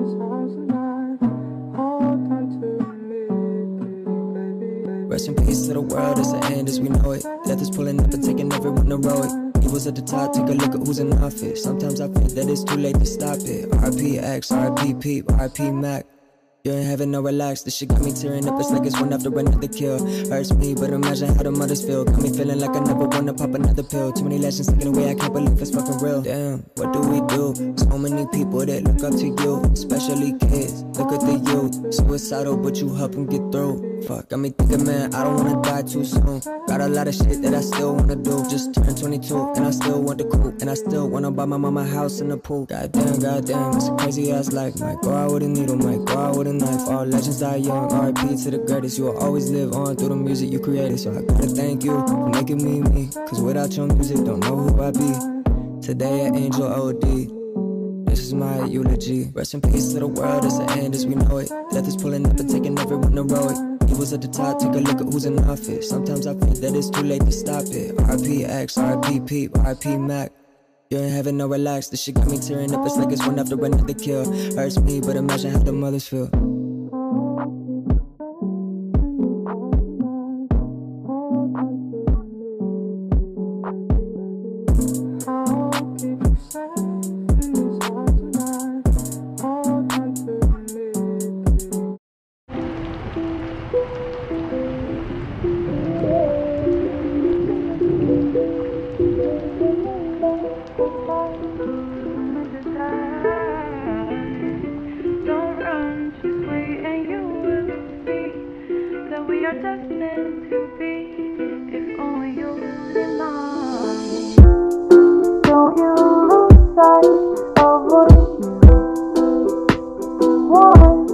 Rest in peace to the world, it's the end as we know it. Death is pulling up and taking everyone to row it. Evils at the top, take a look at who's in office. Sometimes I feel that it's too late to stop it. RP X, RP Peep, RP Mac. You're in heaven, no relax, this shit got me tearing up, it's like it's one after another kill. Hurts me, but imagine how the mothers feel. Got me feeling like I never wanna pop another pill. Too many legends taken away, I can't believe it's fucking real. Damn, what do we do? So many people that look up to you, especially kids, look at the youth. Suicidal, but you help them get through. Fuck, got me thinking, man, I don't wanna die too soon. Got a lot of shit that I still wanna do. Just turned 22, and I still want the coupe. And I still wanna buy my mama a house and a pool. Goddamn, it's a crazy ass life. Might go out with a needle, might go out with a knife. All legends die young, R.I.P. to the greatest. You will always live on through the music you created. So I gotta thank you for making me me. Cause without your music, don't know who I be. Today at Angel OD, this is my eulogy. Rest in peace to the world, it's the end as we know it. Death is pulling up and taking everyone to row it. Evils at the top, take a look at who's in office. Sometimes I feel that it's too late to stop it. RP X, RP Peep, RP Mac. You're in heaven, no relax, this shit got me tearing up, it's like it's one after another kill. Hurts me, but imagine how the mothers feel. Don't run, just wait and you will see that we are destined to be, if only you would mind. Don't you lose sight of what you want.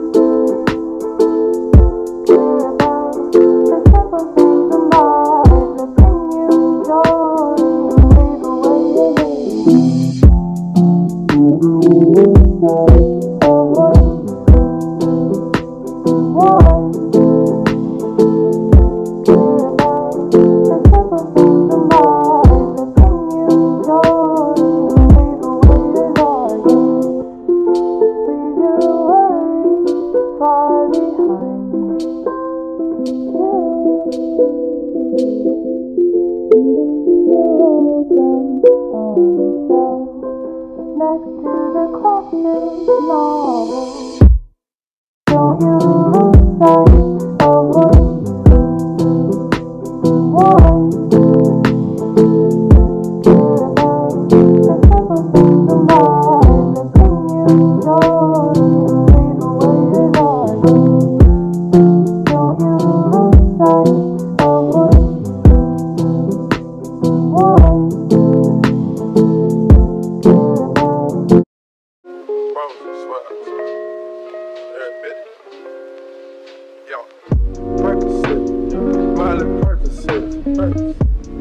Care about the simple things in life that bring you joy and take away your pain. Next to the classic novel. Don't you lose sight of what you want. Care about the simple things in life that bring you joy and take away your darkness. Don't you lose sight of what you want. Percocet, Miley Percocet,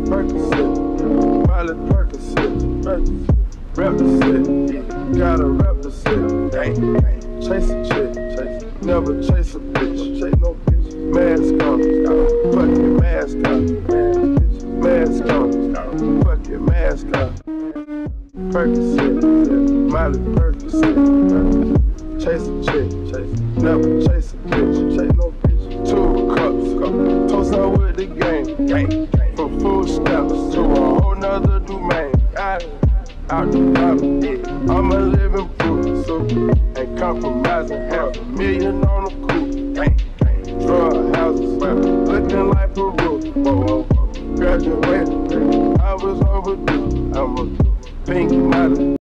Miley Percocet, represent, gotta represent, chase a chick, never chase a bitch, chase no bitch, mask on, fuck your mask on, mask on, fuck your mask on, Percocet, Miley Percocet, chase a chick, never chase a bitch, chase no bitch. 2 cups, toast out with the gang, from food stamps to a whole nother domain. I'm a living proof, so ain't compromising. $500,000 on the coupe, drug houses, looking like Peru. Graduated, I was overdue. I'm a pink model.